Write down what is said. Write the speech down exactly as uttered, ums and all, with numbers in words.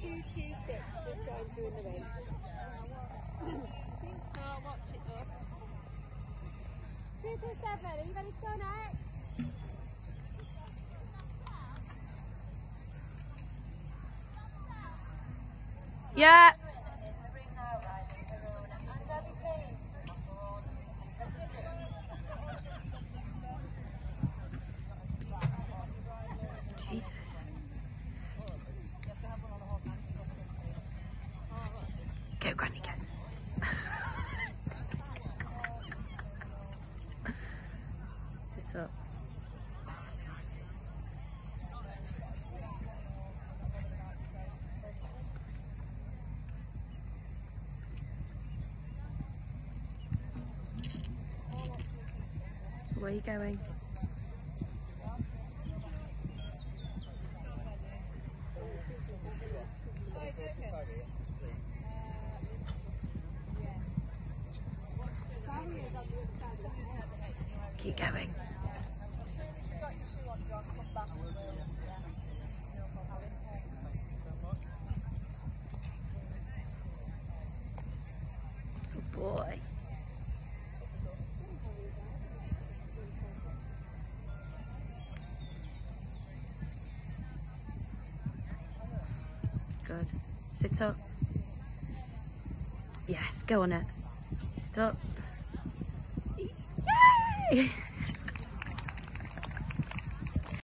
two two six, just joined you in the ring. I'll watch it up. two two seven, are you ready to go next? Yeah. Jesus. Go, Granny, go. Sit up. Where are you going? Keep going. Good boy. Good. Sit up. Yes, go on it. Sit up. Yay!